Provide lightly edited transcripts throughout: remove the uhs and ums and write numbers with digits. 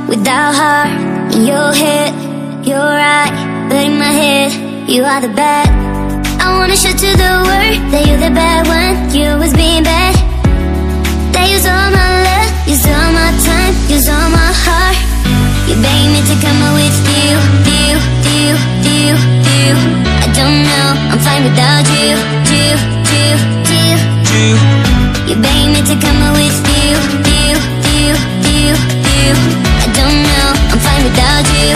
without heart. In your head, you're right, but in my head, you are the bad. I wanna show to the world that you're the bad one. You was being bad. That use all my love, use all my time, use all my heart. You begging me to come out with you. I don't know, I'm fine without you. You begging me to come out with you. I don't know, I'm fine without you.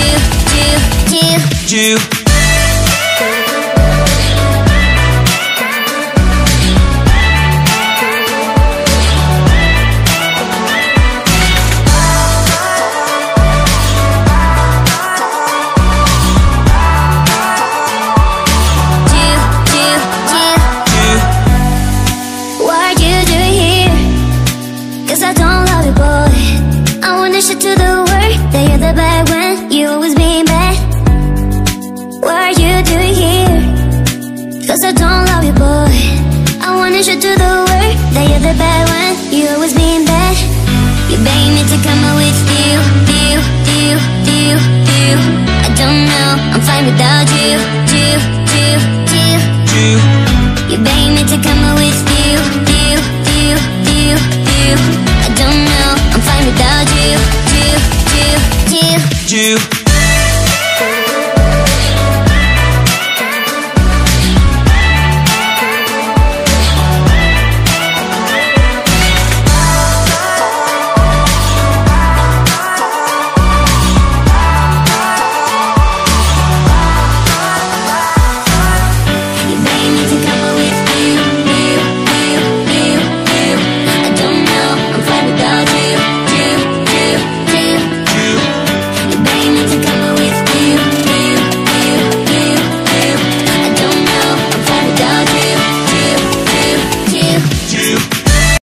To the world that you're the bad when you always being bad. What are you doing here? Cause I don't love you, boy. I wanna show to the world that you're the bad one. You always being bad. You begging me to come out with you. I don't know, I'm fine without you. You begging me to come out with you. I don't know, I'm fine without you.